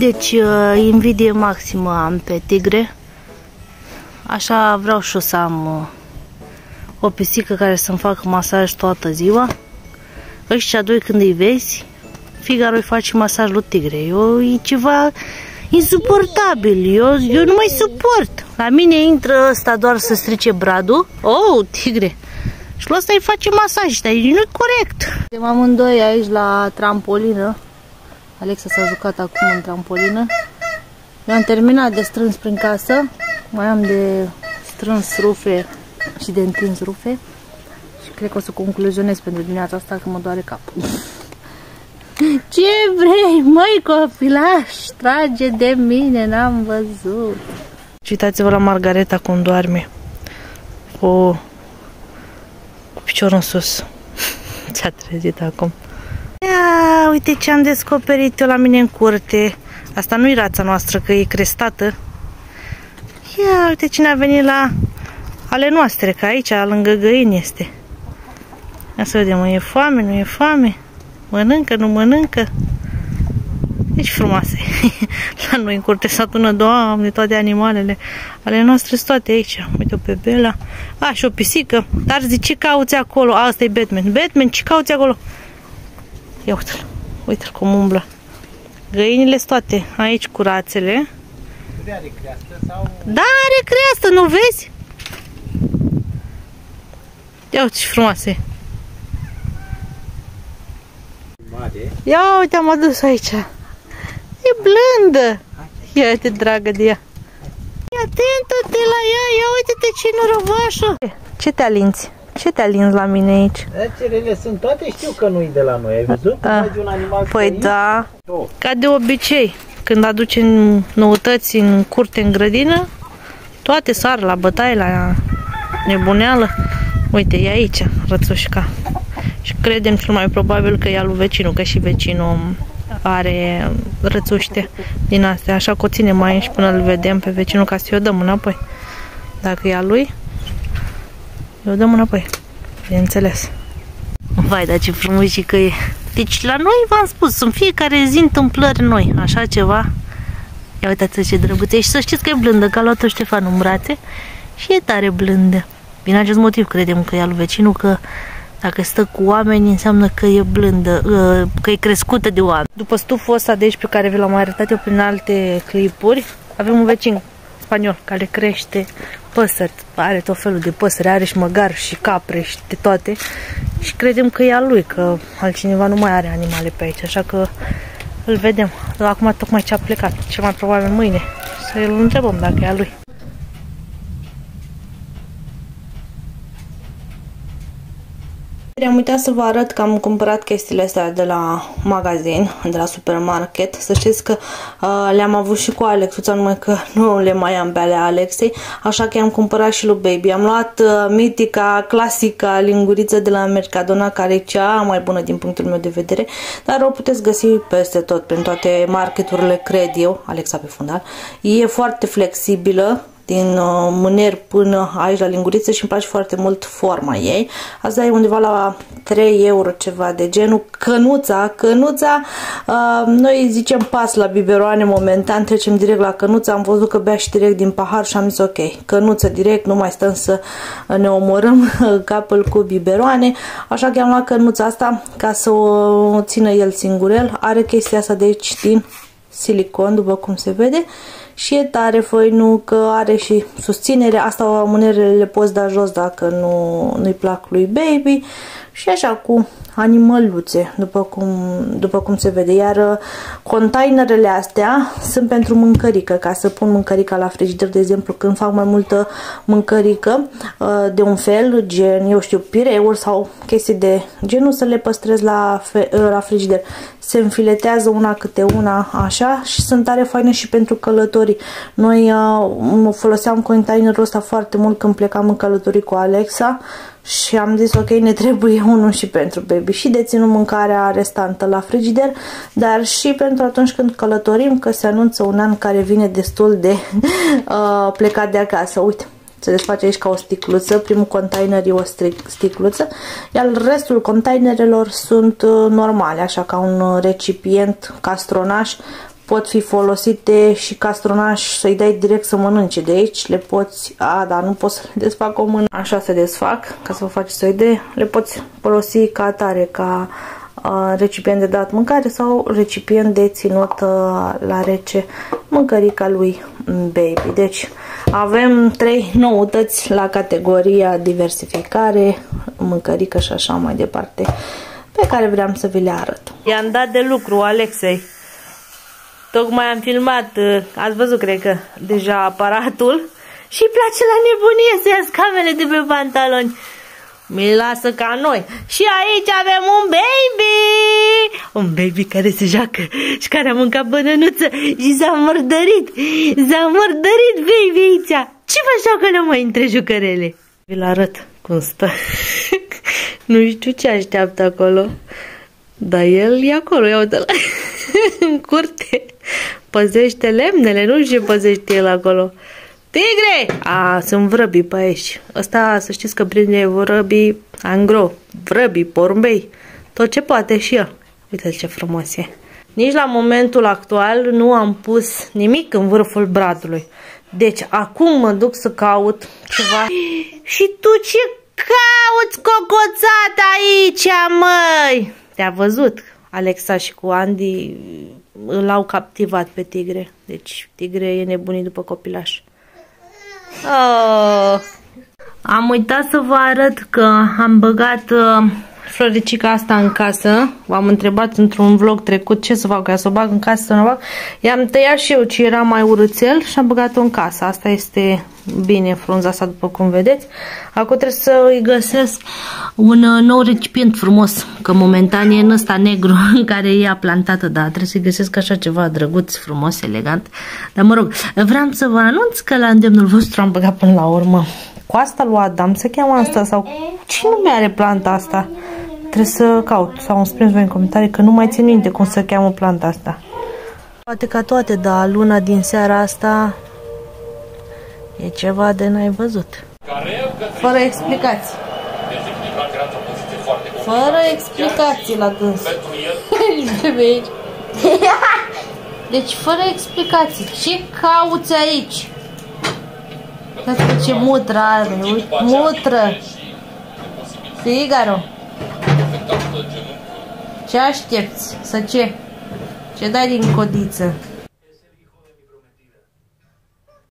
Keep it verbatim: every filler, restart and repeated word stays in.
Deci, invidie maximă am pe tigre. Așa vreau și eu să am o pisică care să-mi facă masaj toată ziua. Ăștia doi, când îi vezi, Figaro îi face masaj lui tigre. Eu, e ceva insuportabil. Eu, eu nu mai suport. La mine intră ăsta doar să strice bradul. Oh, tigre! Și la ăsta îi face masaj. Dar nu e corect. Suntem amândoi aici la trampolină. Alexa s-a jucat acum în trampolină. Eu am terminat de strâns prin casă. Mai am de strâns rufe și de întins rufe. Și cred că o să concluzionez pentru dimineața asta că mă doare capul. Ce vrei, măi copilaș? Trage de mine, n-am văzut. Uitați-vă la Margareta cum doarme. Cu, cu piciorul în sus. S-a trezit acum. Ia, uite ce am descoperit eu la mine în curte. Asta nu e rața noastră, că e crestată. Ia, uite cine a venit la ale noastre, că aici, lângă găini este. Ia să vedem, e foame, nu e foame? Mănâncă, nu mănâncă? Deci frumoase. La noi în curte s-a tună, Doamne, toate animalele. Ale noastre sunt toate aici. Uite-o pe Bela. A, și o pisică. Dar zice, ce cauți acolo? A, ăsta e Batman. Batman, ce cauți acolo? Ia uite-l. Uite-l cum umblă. Găinile sunt toate aici cu rațele. Are creastă sau... Da, are creastă, nu vezi? Ia uite ce frumoase. Mare. Ia uite, am adus aici. E blândă. Ia uite, dragă de ea. Ia atentă-te la ea, ia uite-te ce norovașă. Ce te alinți? Ce te alinzi la mine aici? Cerele sunt toate, știu că nu-i de la noi, ai văzut? A, un animal păi străin? da, ca de obicei, când aducem noutăți în curte, în grădină, toate sar la bătaie, la nebuneală. Uite, e aici, rățușca. Și credem cel mai probabil că e al lui vecinul, că și vecinul are rățuște din astea. Așa că o ținem aici până îl vedem pe vecinul, ca să-i o dăm înapoi. Dacă e al lui, o dăm înapoi, bineînțeles. Vai, dar ce frumos că e. Deci la noi, v-am spus, în fiecare zi întâmplări noi, așa ceva. Ia uitați ce drăguțe. Și să știți că e blândă, că a luat-o Ștefan în brațe și e tare blândă. Din acest motiv credem că e al lui vecinul, că dacă stă cu oameni înseamnă că e blândă, că e crescută de oameni. După stuful ăsta de aici pe care vi l-am mai arătat eu prin alte clipuri, avem un vecin spaniol care crește păsări, are tot felul de păsări, are și măgar și capre și de toate. Și credem că e al lui, că altcineva nu mai are animale pe aici, așa că îl vedem. Acum tocmai ce a plecat, cel mai probabil mâine, să îl întrebăm dacă e al lui. Am uitat să vă arăt că am cumpărat chestiile astea de la magazin, de la supermarket. Să știți că uh, le-am avut și cu Alexuța, numai că nu le mai am pe ale Alexei, așa că am cumpărat și lui Baby. Am luat uh, mitica, clasica linguriță de la Mercadona, care e cea mai bună din punctul meu de vedere, dar o puteți găsi peste tot, prin toate marketurile, cred eu. Alexa pe fundal. E foarte flexibilă, din uh, mâner până aici la linguriță și îmi place foarte mult forma ei. Asta e undeva la trei euro ceva de genul. Cănuța, cănuța, uh, noi zicem pas la biberoane momentan, trecem direct la cănuța. Am văzut că bea și direct din pahar și am zis ok, cănuță direct, nu mai stăm să ne omorâm capul cu biberoane, așa că am luat cănuța asta ca să o țină el singurel. Are chestia asta de aici din silicon, după cum se vede, și e tare făinucă, are și susținere. Asta mânerele le poți da jos dacă nu, nu-i plac lui Baby. Și așa cu animăluțe, după cum, după cum se vede. Iar containerele astea sunt pentru mâncărică, ca să pun mâncărica la frigider, de exemplu, când fac mai multă mâncărică de un fel, gen, eu știu, pireuri sau chestii de genul, să le păstrez la, la frigider. Se înfiletează una câte una, așa, și sunt tare faine și pentru călătorii. Noi uh, foloseam containerul ăsta foarte mult când plecam în călătorii cu Alexa și am zis ok, ne trebuie unul și pentru Baby, și de ținut mâncarea restantă la frigider, dar și pentru atunci când călătorim, că se anunță un an care vine destul de uh, plecat de acasă. Uite, se desface aici ca o sticluță, primul container e o sticluță, iar restul containerelor sunt uh, normale, așa ca un recipient castronaș pot fi folosite și castronași să-i dai direct să mănânce de aici. Le poți, a, dar nu poți să le desfac o mână. Așa se desfac, ca să vă faceți o idee. Le poți folosi ca atare, ca uh, recipient de dat mâncare sau recipient de ținut uh, la rece mâncărica lui baby. Deci avem trei noutăți la categoria diversificare, mâncărică și așa mai departe, pe care vreau să vi le arăt. I-am dat de lucru Alexei. Tocmai am filmat, ați văzut, cred că, deja aparatul și îi place la nebunie să ia scamele de pe pantaloni. Mi-l lasă ca noi. Și aici avem un baby! Un baby care se joacă și care a mâncat bănănuță și s-a murdărit. S-a murdărit baby aici. Ce vă joacă la mai între jucărele? Vi-l arăt cum stă. Nu știu ce așteaptă acolo. Dar el e acolo, ia uite-l. În curte. Păzește lemnele, nu știu ce păzește el acolo. Tigre! A, sunt vrăbii pe aici. Ăsta, să știți că prinde vrăbii angro, vrăbii, porumbei, tot ce poate și el. Uite ce frumos e. Nici la momentul actual nu am pus nimic în vârful bradului. Deci acum mă duc să caut ceva. Și tu ce cauți, cocoțat, aici, măi? Te-a văzut? Alexa și cu Andy l-au captivat pe Tigre. Deci Tigre e nebunit după copilaș. Oh. Am uitat să vă arăt că am băgat uh, floricica asta în casă. V-am întrebat într-un vlog trecut ce să fac, ca să o bag în casă, să nu o bag. I-am tăiat și eu ce era mai urâțel și am băgat-o în casă. Asta este bine, frunza asta, după cum vedeți. Acum trebuie să îi găsesc un uh, nou recipient frumos, că momentan e în ăsta negru în care e plantată, dar trebuie să-i găsesc așa ceva drăguț, frumos, elegant. Dar mă rog, vreau să vă anunț că la îndemnul vostru am băgat până la urmă coasta lui Adam, se cheamă asta, sau ce nume are planta asta? Trebuie să caut sau îmi spuneți voi în comentarii, că nu mai țin minte cum se cheamă planta asta. Poate ca toate, dar luna din seara asta e ceva de n-ai văzut. Fără explicații. Fără explicații la dâns. Deci fără explicații. Ce cauți aici? Uitați ce mutră are, mutră. Figaro. Ce aștepți? Să ce? Ce dai din codiță?